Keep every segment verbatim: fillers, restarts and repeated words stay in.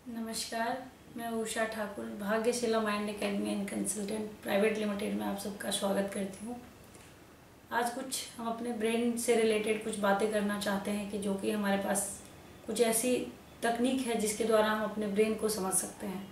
नमस्कार, मैं Usha Thakur Bhagyashila mind academy and consultant private limited में आप सबका स्वागत करती हूँ। आज कुछ हम अपने ब्रेन से रिलेटेड कुछ बातें करना चाहते हैं कि जो कि हमारे पास कुछ ऐसी तकनीक है जिसके द्वारा हम अपने ब्रेन को समझ सकते हैं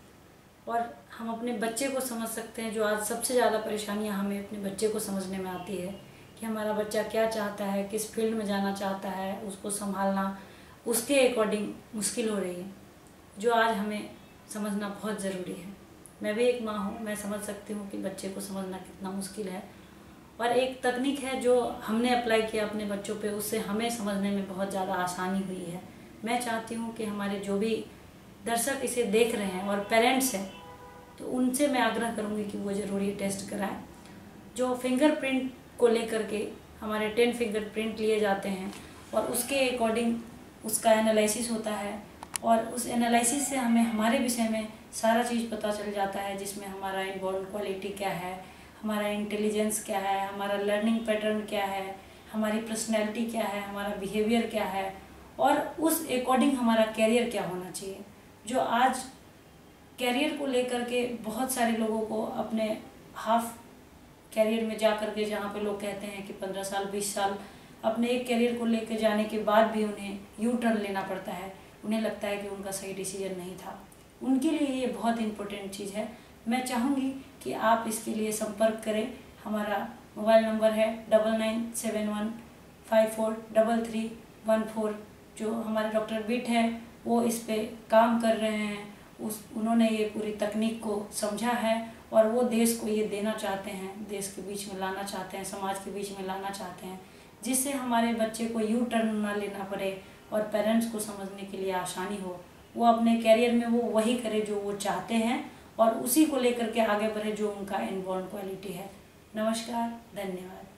और हम अपने बच्चे को समझ सकते हैं। जो आज सबसे ज़्यादा परेशानियाँ हमें अपने बच्चे को समझने में आती है कि हमारा बच्चा क्या चाहता है, किस फील्ड में जाना चाहता है, उसको संभालना उसके अकॉर्डिंग मुश्किल हो रही है, जो आज हमें समझना बहुत ज़रूरी है। मैं भी एक माँ हूँ, मैं समझ सकती हूँ कि बच्चे को समझना कितना मुश्किल है। और एक तकनीक है जो हमने अप्लाई किया अपने बच्चों पे, उससे हमें समझने में बहुत ज़्यादा आसानी हुई है। मैं चाहती हूँ कि हमारे जो भी दर्शक इसे देख रहे हैं और पेरेंट्स हैं, तो उनसे मैं आग्रह करूँगी कि वो ज़रूर ये टेस्ट कराएं। जो फिंगरप्रिंट को लेकर के हमारे टेन फिंगरप्रिंट लिए जाते हैं और उसके अकॉर्डिंग उसका एनालिसिस होता है और उस एनालिसिस से हमें हमारे विषय में सारा चीज़ पता चल जाता है, जिसमें हमारा इनबॉर्न क्वालिटी क्या है, हमारा इंटेलिजेंस क्या है, हमारा लर्निंग पैटर्न क्या है, हमारी पर्सनैलिटी क्या है, हमारा बिहेवियर क्या है और उस अकॉर्डिंग हमारा कैरियर क्या होना चाहिए। जो आज कैरियर को लेकर के बहुत सारे लोगों को अपने हाफ कैरियर में जा कर के, जहाँ पे लोग कहते हैं कि पंद्रह साल बीस साल अपने एक कैरियर को लेकर जाने के बाद भी उन्हें यू टर्न लेना पड़ता है, उन्हें लगता है कि उनका सही डिसीजन नहीं था। उनके लिए ये बहुत इम्पोर्टेंट चीज़ है। मैं चाहूँगी कि आप इसके लिए संपर्क करें। हमारा मोबाइल नंबर है double nine seven one five four double three one four. जो हमारे डॉक्टर बिट हैं वो इस पे काम कर रहे हैं, उस उन्होंने ये पूरी तकनीक को समझा है और वो देश को ये देना चाहते हैं, देश के बीच में लाना चाहते हैं, समाज के बीच में लाना चाहते हैं, जिससे हमारे बच्चे को यू टर्न ना लेना पड़े और पेरेंट्स को समझने के लिए आसानी हो। वो अपने कैरियर में वो वही करे जो वो चाहते हैं और उसी को लेकर के आगे बढ़े जो उनका इनबॉर्न क्वालिटी है। नमस्कार, धन्यवाद।